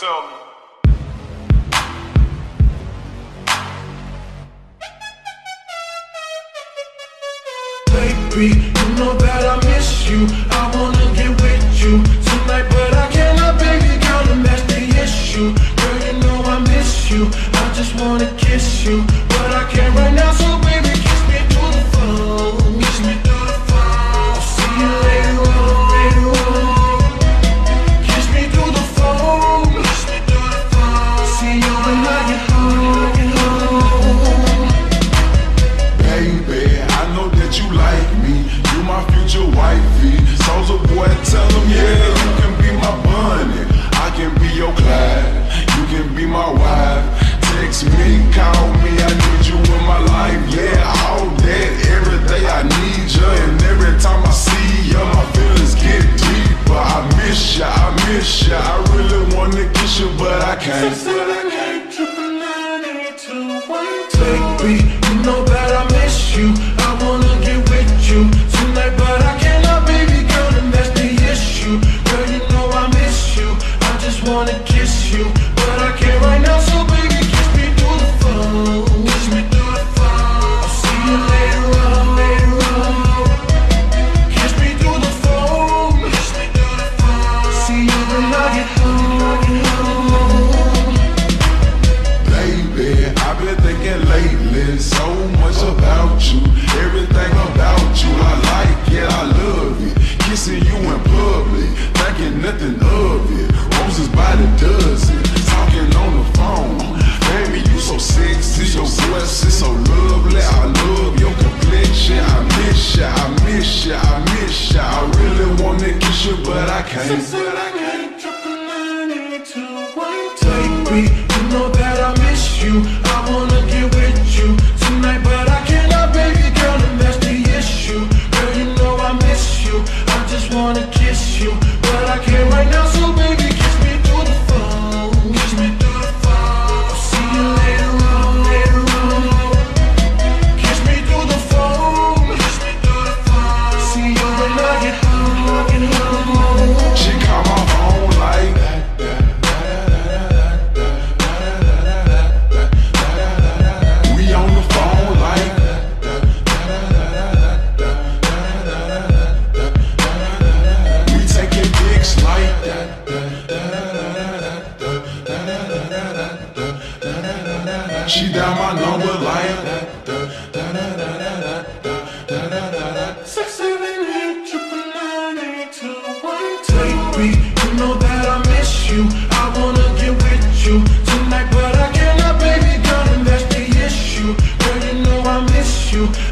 tell me. Baby, you know that I miss you. I wanna get with you tonight, but I cannot, baby girl, and that's the issue. Girl, you know I miss you. I just wanna kiss you, but I can't right now, so baby, kiss me through the phone. Kiss me through the phone. I'll see you later on, later on. Kiss me through the phone. Kiss me through the phone. See you when I get home, get home. Baby, I know that you like me. You my future wifey. Soulja Boy tell him, yeah, you can be my bunny. I can be your Clyde. You can be my wife. Text me, call me, I need you in my life. Yeah, all that, every day I need you. And every time I see you, my feelings get deeper. I miss ya, I miss ya. I really wanna kiss you, but I can't. Baby, you know that I miss you. I wanna get with you tonight, but I cannot, baby girl, and that's the issue. Girl, you know I miss you. I just wanna kiss you, but I can't right now, so baby, kiss me through the phone. Kiss me through the phone. I'll see you later on, later on. Kiss me through the phone. Kiss me through the phone. See you when I get home, get home. Baby, I've been thinking lately so much about you. Everything about you, I like it, I love it. Kissing you in public, thinking nothing of it. Roses by the dozen, talking on the phone. Baby, you so sexy, your voice is so lovely. I love your complexion. I miss ya, I miss ya, I miss ya. I really wanna kiss you, but I can't. Baby, you know that I miss you. I wanna get with you tonight, but I cannot, baby girl, and that's the issue. Girl, you know I miss you. I just wanna kiss you, but I can't right now, so baby, kiss me through the phone. Kiss me through the phone. I'll see you later on, later on. Kiss me through the phone. Kiss me through the phone. See you when I get home, get home. She call my phone like that. She down my number like that. 678-999-8212. Baby, you know that I miss you. I wanna get with you tonight, but I cannot, baby girl, and that's the issue. Girl, you know I miss you.